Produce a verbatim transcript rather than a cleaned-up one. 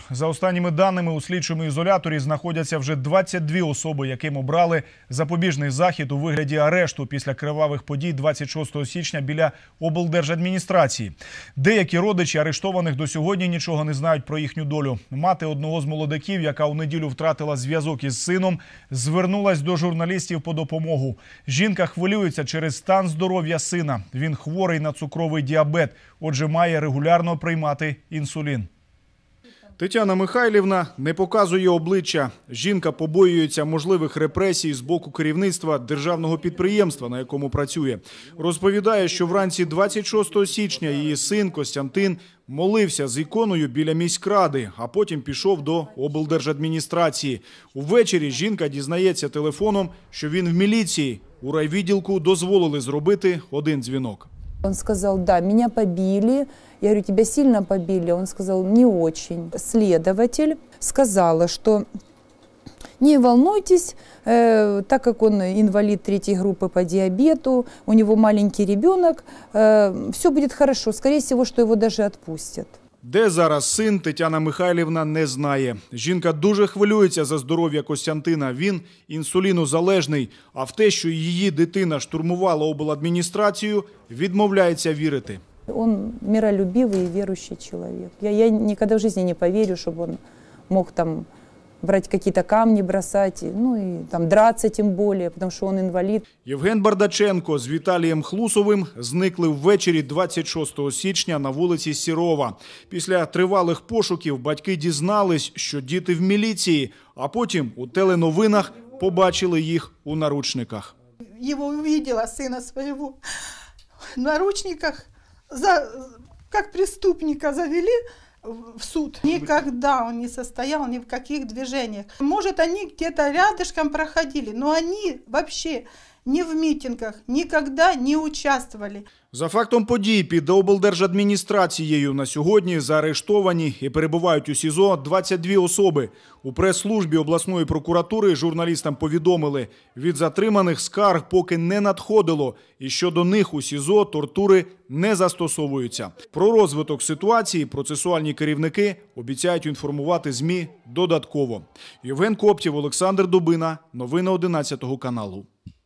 За останніми даними, у слідчому ізоляторі знаходяться вже двадцять дві особи, яким обрали запобіжний захід у вигляді арешту після кривавих подій двадцять шостого січня біля облдержадміністрації. Деякі родичі арештованих до сьогодні нічого не знають про їхню долю. Мати одного з молодиків, яка у неділю втратила зв'язок із сином, звернулась до журналістів по допомогу. Жінка хвилюється через стан здоров'я сина. Він хворий на цукровий діабет, отже має регулярно приймати інсулін. Тетяна Михайлівна не показує обличчя. Жінка побоюється можливих репресій з боку керівництва державного підприємства, на якому працює. Розповідає, що вранці двадцять шостого січня її син Костянтин молився з іконою біля міськради, а потім пішов до облдержадміністрації. Увечері жінка дізнається телефоном, що він в міліції. У райвідділку дозволили зробити один дзвінок. Он сказал: да, меня побили. Я говорю: тебя сильно побили? Он сказал: не очень. Следователь сказала, что не волнуйтесь, э, так как он инвалид третьей группы по диабету, у него маленький ребенок, э, все будет хорошо. Скорее всего, что его даже отпустят. Де зараз син, Тетяна Михайлівна не знає. Жінка дуже хвилюється за здоров'я Костянтина. Він інсулінозалежний, а в те, що її дитина штурмувала обладміністрацію, відмовляється вірити. Он миролюбивый и верующий человек. Я, я никогда в жизни не поверю, чтобы он мог там брать какие-то камни, бросать, ну и там драться тем более, потому что он инвалид. Євген Бардаченко з Віталієм Хлусовим зникли ввечері двадцять шостого січня на вулиці Сірова. Після тривалих пошуків батьки дізнались, що діти в міліції, а потім у теленовинах побачили їх у наручниках. Його увидела, сина свого, в наручниках, за, як преступника завели в суд. Никогда он не состоял ни в каких движениях. Может, они где-то рядышком проходили, но они вообще ни в митингах никогда не участвовали. За фактом подій під облдержадміністрацією на сьогодні заарештовані і перебувають у СІЗО двадцять дві особи. У прес-службі обласної прокуратури журналістам повідомили, від затриманих скарг поки не надходило, і щодо них у СІЗО тортури не застосовуються. Про розвиток ситуації процесуальні керівники обіцяють інформувати ЗМІ додатково. Євген Коптєв, Олександр Дубина. Новини одинадцятого каналу.